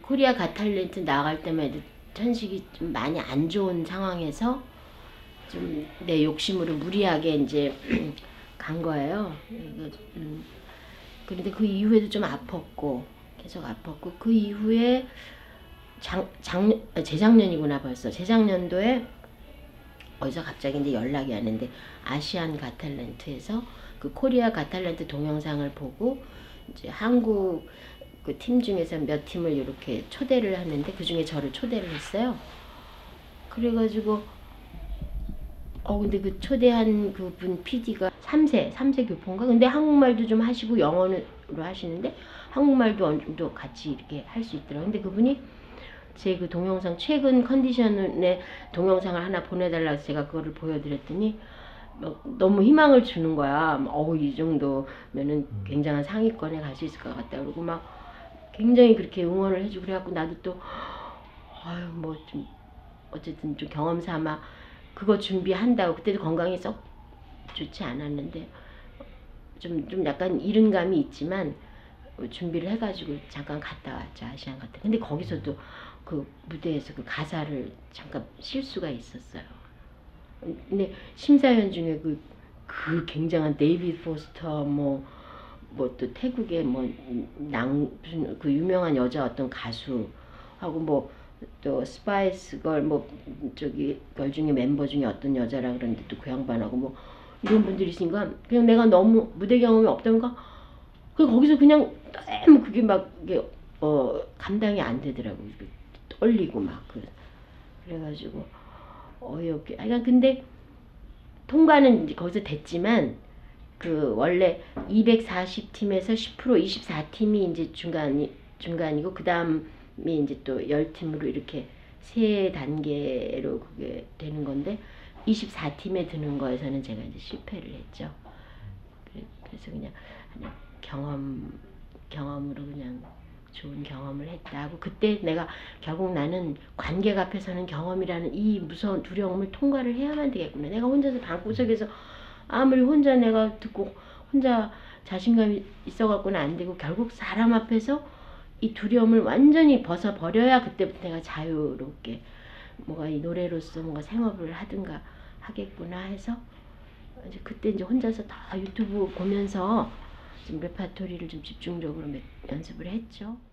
코리아 갓 탤런트 나갈 때마다 천식이 좀 많이 안 좋은 상황에서 좀 내 욕심으로 무리하게 이제 간 거예요. 그런데 그 이후에도 좀 아팠고 계속 아팠고 그 이후에 재작년이구나 벌써 재작년도에 어디서 갑자기 이제 연락이 왔는데 아시안 갓 탤런트에서 그 코리아 갓 탤런트 동영상을 보고 이제 한국 그 팀 중에서 몇 팀을 이렇게 초대를 하는데 그 중에 저를 초대를 했어요. 그래가지고 근데 그 초대한 그분 PD가 3세 교포인가? 근데 한국말도 좀 하시고 영어로 하시는데 한국말도 어느 정도 같이 이렇게 할 수 있더라고요. 근데 그분이 제 그 동영상 최근 컨디션의 동영상을 하나 보내달라고 해서 제가 그거를 보여드렸더니 너무 희망을 주는 거야. 이 정도면은 굉장한 상위권에 갈 수 있을 것 같다. 그러고 막 굉장히 그렇게 응원을 해주고 그래갖고 나도 또 뭐 좀 어쨌든 좀 경험 삼아 그거 준비한다고 그때도 건강이 썩 좋지 않았는데 좀 약간 이른 감이 있지만 준비를 해가지고 잠깐 갔다 왔죠. 아시안 같은. 근데 거기서도 그 무대에서 그 가사를 잠깐 실수가 있었어요. 근데 심사위원 중에 그 굉장한 데이비드 포스터 뭐 또 태국의 그 유명한 여자 어떤 가수하고 뭐 또 스파이스 걸 저기 걸 중에 멤버 중에 어떤 여자라 그러는데 또 그 양반하고 뭐 이런 분들이 있으니까 그냥 내가 너무 무대 경험이 없다니까 거기서 그냥 너무 그게 막 이게 감당이 안 되더라고. 떨리고 막 그래가지고 어이없게. 근데 통과는 이제 거기서 됐지만 그 원래 240팀에서 10% 24팀이 이제 중간이고 그 다음이 이제 또 10팀으로 이렇게 세 단계로 그게 되는 건데 24팀에 드는 거에서는 제가 이제 실패를 했죠. 그래서 그냥 경험으로 그냥 좋은 경험을 했다 하고 그때 내가 결국 나는 관객 앞에 서는 경험이라는 이 무서운 두려움을 통과를 해야만 되겠구나. 내가 혼자서 방구석에서 아무리 혼자 내가 듣고 혼자 자신감이 있어갖고는 안 되고 결국 사람 앞에서 이 두려움을 완전히 벗어버려야 그때부터 내가 자유롭게 뭐가 이 노래로서 뭔가 생업을 하든가 하겠구나 해서 이제 그때 이제 혼자서 다 유튜브 보면서 좀 레파토리를 좀 집중적으로 연습을 했죠.